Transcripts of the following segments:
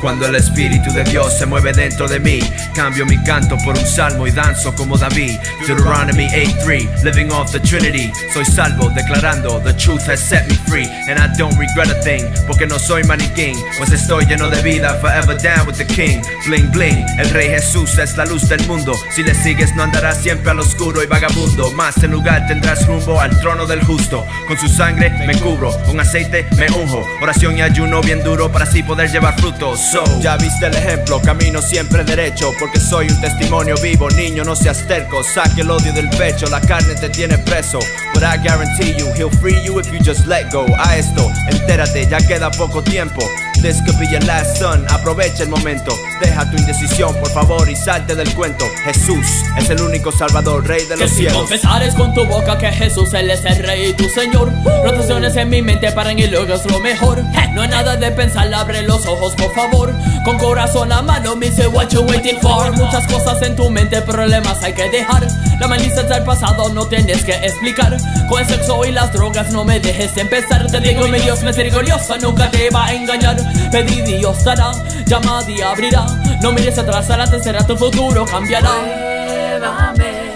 Cuando el espíritu de Dios se mueve dentro de mí, cambio mi canto por un salmo y danzo como David. Deuteronomy 8:3, living off the Trinity. Soy salvo declarando, the truth has set me free. And I don't regret a thing, porque no soy maniquín, pues estoy lleno de vida, forever down with the king. Bling bling, el rey Jesús es la luz del mundo. Si le sigues no andarás siempre al oscuro y vagabundo, más en lugar tendrás rumbo al trono del justo. Con su sangre me cubro, con aceite me unjo, oración y ayuno bien duro para así poder llevar frutos. Ya viste el ejemplo, camino siempre derecho, porque soy un testimonio vivo. Niño, no seas terco, saque el odio del pecho, la carne te tiene preso, but I guarantee you, he'll free you if you just let go. A esto, entérate, ya queda poco tiempo. This could be your last son, aprovecha el momento. Deja tu indecisión, por favor, y salte del cuento. Jesús es el único salvador, rey de los cielos. Si confesares con tu boca que Jesús, Él es el rey y tu Señor, rotaciones en mi mente paran y luego es lo mejor. No hay nada de pensar, abre los ojos, por favor. Con corazón a mano, me dice what you waiting for. Muchas cosas en tu mente, problemas hay que dejar. La malicia del pasado no tienes que explicar. Con el sexo y las drogas no me dejes empezar. Te digo, mi Dios misericordioso nunca te va a engañar. Pedí, Dios dará, llama y abrirá. No mires atrás, adelante será tu futuro, cambiará. Llévame,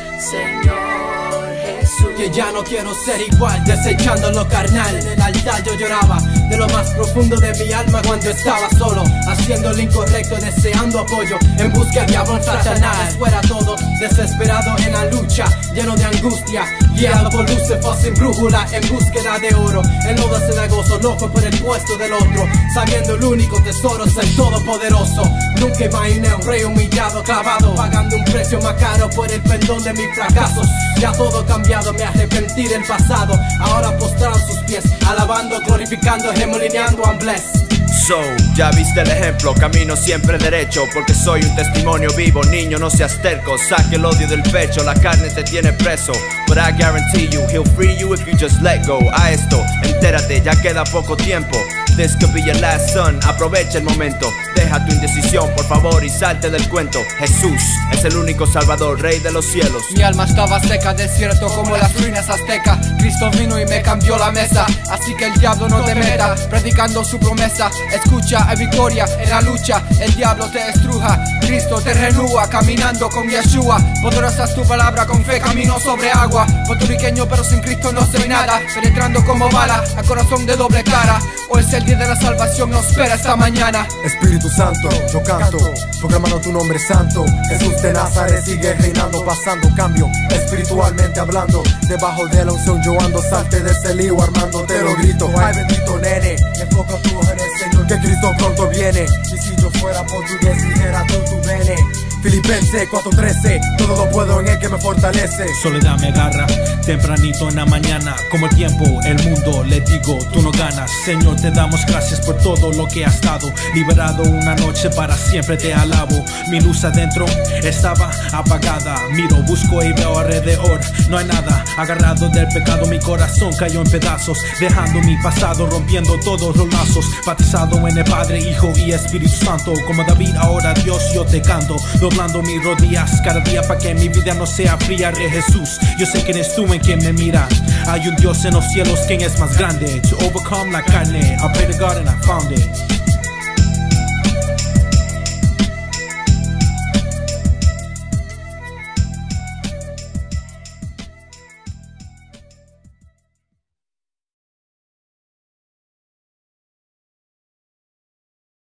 Señor Jesús. Que ya no quiero ser igual, desechando lo carnal. En el altar yo lloraba de lo más profundo de mi alma cuando estaba solo, haciendo lo incorrecto, deseando apoyo, en busca de amor Satanás. Fuera todo, desesperado en la lucha, lleno de angustia, guiado por Lucifer sin brújula, en búsqueda de oro. El lodo cenagoso, loco por el puesto del otro, sabiendo el único tesoro es el todopoderoso. Nunca imaginé un rey humillado, clavado, pagando un precio más caro por el perdón de mis fracasos. Ya todo cambiado, me arrepentí del pasado, ahora postrado a sus pies, alabando, glorificando, remolineando, I'm blessed. Ya viste el ejemplo, camino siempre derecho, porque soy un testimonio vivo. Niño, no seas terco, saque el odio del pecho, la carne te tiene preso, but I guarantee you, he'll free you if you just let go. A esto, entérate, ya queda poco tiempo. This could be your last son, aprovecha el momento. Deja tu indecisión, por favor, y salte del cuento. Jesús es el único salvador, rey de los cielos. Mi alma estaba seca, desierto como las ruinas aztecas. Cristo vino y me cambió la mesa, así que el diablo no te meta, predicando su promesa. Escucha, hay victoria en la lucha, el diablo te estruja, Cristo te renueva, caminando con Yeshua. Poderosa es tu palabra, con fe camino sobre agua. Puertorriqueño pero sin Cristo no soy nada, penetrando como bala a corazón de doble cara. Hoy es el día de la salvación, nos espera esta mañana. Espíritu Santo, yo canto, proclamando tu nombre santo. Jesús de Nazaret sigue reinando, pasando cambio, espiritualmente hablando. Debajo de la unción yo ando, salte de ese lío armando, te lo grito. Ay bendito nene, enfoca tu ojo en el Señor, que Cristo pronto viene. Y si yo fuera portugués dijera tú vene. Filipenses 4:13, todo lo puedo en el que me fortalece. Soledad me agarra, tempranito en la mañana. Como el tiempo, el mundo, le digo, tú no ganas. Señor, te damos gracias por todo lo que has dado. Liberado una noche, para siempre te alabo. Mi luz adentro estaba apagada. Miro, busco y veo alrededor, no hay nada. Agarrado del pecado, mi corazón cayó en pedazos, dejando mi pasado, rompiendo todos los lazos. Bautizado en el Padre, Hijo y Espíritu Santo. Como David, ahora Dios, yo te canto. Doblando mis rodillas cada día para que mi vida no sea fría. Rey Jesús, yo sé quién es tú en quien me mira. Hay un Dios en los cielos, quien es más grande. To overcome la carne, I pray to God and I found it.